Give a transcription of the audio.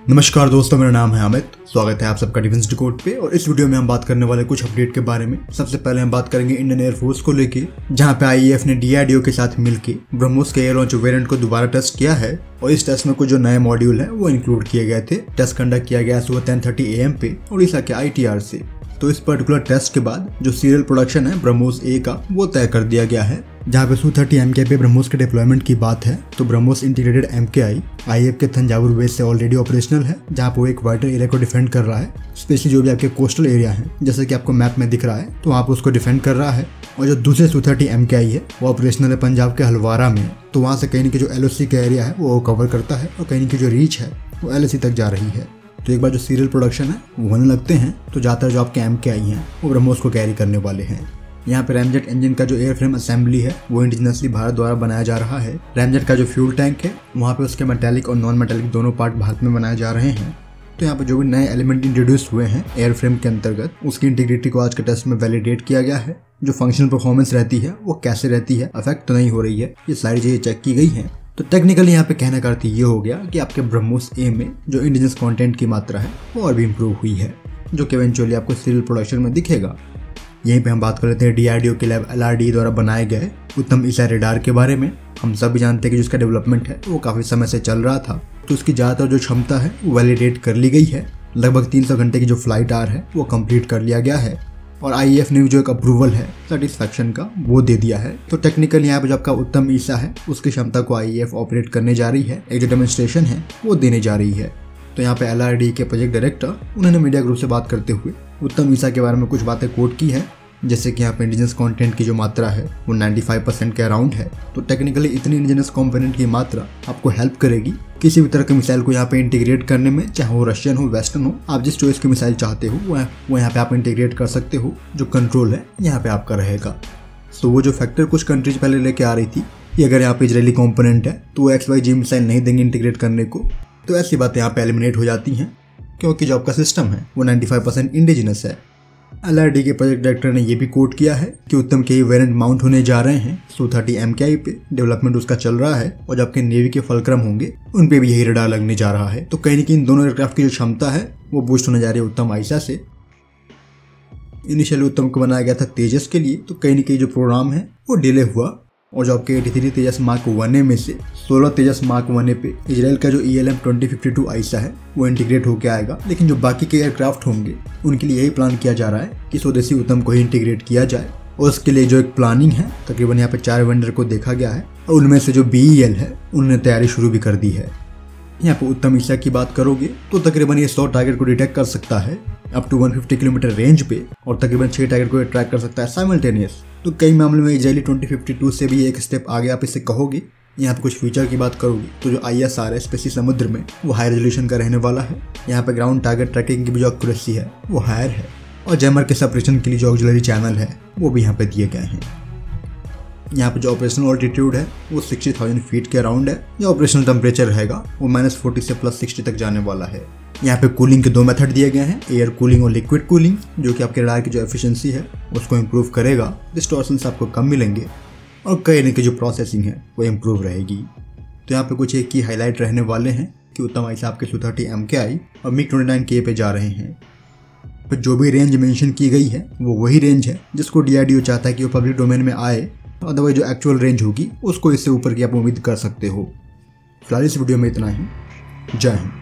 नमस्कार दोस्तों, मेरा नाम है अमित। स्वागत है आप सबका डिफेंस डिकोड पे। और इस वीडियो में हम बात करने वाले कुछ अपडेट के बारे में। सबसे पहले हम बात करेंगे इंडियन एयरफोर्स को लेके, जहां पे आईएएफ ने डीआरडीओ के साथ मिलकर ब्रह्मोस के एयर लॉन्च वेरिएंट को दोबारा टेस्ट किया है। और इस टेस्ट में कुछ जो नए मॉड्यूल है वो इंक्लूड किए गए थे। टेस्ट कंडक्ट किया गया सुबह 10:30 AM पे उड़ीसा के ITR से। तो इस पर्टिकुलर टेस्ट के बाद जो सीरियल प्रोडक्शन है ब्रह्मोस ए का वो तय कर दिया गया है। जहाँ पे Su-30 MKI पे ब्रह्मोस के डिप्लॉयमेंट की बात है तो ब्रह्मोस इंटीग्रेटेड MKI आईएएफ के तंजावुर बेस से ऑलरेडी ऑपरेशनल है, जहाँ पे वो एक वाइटर एरिया को डिफेंड कर रहा है। स्पेशली जो भी आपके कोस्टल एरिया है, जैसे कि आपको मैप में दिख रहा है, तो वहाँ पे उसको डिफेंड कर रहा है। और जो दूसरे Su-30 MKI है वो ऑपरेशनल है पंजाब के हलवारा में, तो वहाँ से कहीं न कहीं जो LOC का एरिया है वो कवर करता है और कहीं न कहीं जो रीच है वो LOC तक जा रही है। तो एक बार जो सीरियल प्रोडक्शन है वो होने लगते हैं तो ज़्यादातर जो आपके MKI हैं वो ब्रह्मोस को कैरी करने वाले हैं। यहाँ पे रैमजेट इंजन का जो एयरफ्रेम असेंबली है वो इंडिजिनसली भारत द्वारा बनाया जा रहा है। रैमजेट का जो फ्यूल टैंक है वहाँ पे उसके मेटालिक और नॉन मेटालिक दोनों पार्ट भारत में बनाए जा रहे हैं। तो यहाँ पे जो भी नए एलिमेंट इंट्रोड्यूस हुए हैं एयरफ्रेम के अंतर्गत, उसकी इंटीग्रिटी को आज के टेस्ट में वैलिडेट किया गया है। जो फंक्शनल परफॉर्मेंस रहती है वो कैसे रहती है, अफेक्ट तो नहीं हो रही है, ये सारी चीजें चेक की गई हैं। तो टेक्निकली यहाँ पे कहने का अर्थ ये हो गया कि आपके ब्रह्मोस ए में जो इंडिजिनस कंटेंट की मात्रा है वो और भी इम्प्रूव हुई है, जो कि इवेंचुअली आपको सीरियल प्रोडक्शन में दिखेगा। यहीं पे हम बात कर लेते हैं डीआरडीओ के लैब LRDE द्वारा बनाए गए उत्तम ईसा रेडार के बारे में। हम सब भी जानते हैं कि जिसका डेवलपमेंट है वो काफ़ी समय से चल रहा था, तो उसकी ज़्यादातर जो क्षमता है वो वैलिडेट कर ली गई है। लगभग 300 घंटे की जो फ्लाइट आवर है वो कंप्लीट कर लिया गया है। और आईएएफ ने जो एक अप्रूवल है सेटिस्फैक्शन का वो दे दिया है। तो टेक्निकली यहाँ पे जो आपका उत्तम ईसा है उसकी क्षमता को आईएएफ ऑपरेट करने जा रही है, एक जो डेमोन्स्ट्रेशन है वो देने जा रही है। तो यहाँ पे LRDE के प्रोजेक्ट डायरेक्टर उन्होंने मीडिया ग्रुप से बात करते हुए उत्तम ईसा के बारे में कुछ बातें कोट की है, जैसे कि यहाँ पे इंडिजिनस कंटेंट की जो मात्रा है वो 95% के अराउंड है। तो टेक्निकली इतनी इंडिजिनस कंपोनेंट की मात्रा आपको हेल्प करेगी किसी भी तरह के मिसाइल को यहाँ पे इंटीग्रेट करने में, चाहे वो रशियन हो वेस्टर्न हो। आप जिस चॉइस की मिसाइल चाहते हो वो यहाँ पे आप इंटीग्रेट कर सकते हो। जो कंट्रोल है यहाँ पे आपका रहेगा। तो वो जो फैक्टर कुछ कंट्रीज पहले लेके आ रही थी कि अगर यहाँ पे इजरायली कंपोनेंट है तो वो XYZ मिसाइल नहीं देंगे इंटीग्रेट करने को, तो ऐसी बातें यहाँ पे एलिमिनेट हो जाती हैं, क्योंकि जो आपका सिस्टम है वो 95% इंडिजिनस है। LRDE के प्रोजेक्ट डायरेक्टर ने यह भी कोट किया है कि उत्तम के वेरिएंट माउंट होने जा रहे हैं Su-30 MKI पे, डेवलपमेंट उसका चल रहा है। और जो आपके नेवी के फलक्रम होंगे उन पे भी यही रडार लगने जा रहा है। तो कहीं न कहीं इन दोनों एयरक्राफ्ट की जो क्षमता है वो बूस्ट होने जा रही है उत्तम ईसा से। इनिशियली उत्तम को बनाया गया था तेजस के लिए, तो कहीं न कहीं जो प्रोग्राम है वो डिले हुआ। और जो आपके 83 तेजस मार्क 1A में से 16 तेजस मार्क 1A पे इजराइल का जो ELM 2052 ईसा है वो इंटीग्रेट होकर आएगा। लेकिन जो बाकी के एयरक्राफ्ट होंगे उनके लिए यही प्लान किया जा रहा है कि स्वदेशी उत्तम को ही इंटीग्रेट किया जाए। और उसके लिए जो एक प्लानिंग है, तकरीबन यहाँ पे 4 वेंडर को देखा गया है और उनमें से जो BEL है उन्होंने तैयारी शुरू भी कर दी है। यहाँ पे उत्तम ईसा की बात करोगे तो तकरीबन ये 100 टारगेट को डिटेक्ट कर सकता है अप टू 150 किलोमीटर रेंज पे, और तकरीबन 6 टारगेट को ट्रैक कर सकता है साइमल्टेनियस। तो कई मामले में इजरायली 2052 से भी एक स्टेप आगे आप इससे कहोगे। यहाँ पे कुछ फीचर की बात करोगे तो जो ISR है स्पेशली समुद्र में वो हाई रेजोल्यूशन का रहने वाला है। यहाँ पे ग्राउंड टारगेट ट्रैकिंग की भी जो एक्यूरेसी है वो हायर है। और जैमर के सेपरेशन के लिए जो ऑक्सिलरी चैनल है वो भी यहाँ पे दिए गए हैं। यहाँ पे जो ऑपरेशनल ऑल्टीट्यूड है वो 60,000 फीट के अराउंड है। जो ऑपरेशनल टेम्परेचर रहेगा वो -40 से +60 तक जाने वाला है। यहाँ पे कूलिंग के 2 मेथड दिए गए हैं, एयर कूलिंग और लिक्विड कूलिंग, जो कि आपके रडार की जो एफिशिएंसी है उसको इम्प्रूव करेगा। डिस्टॉर्शंस आपको कम मिलेंगे और कई की जो प्रोसेसिंग है वो इम्प्रूव रहेगी। तो यहाँ पे कुछ एक की हाईलाइट रहने वाले हैं कि उत्तम ईसा आपके Su-30 MKI और MiG-29K पे जा रहे हैं। पर जो भी रेंज मेंशन की गई है वो वही रेंज है जिसको DRDO चाहता है कि वो पब्लिक डोमेन में आए। अदरवाइज जो एक्चुअल रेंज होगी उसको इससे ऊपर की आप उम्मीद कर सकते हो। फिलहाल इस वीडियो में इतना ही। जय हिंद।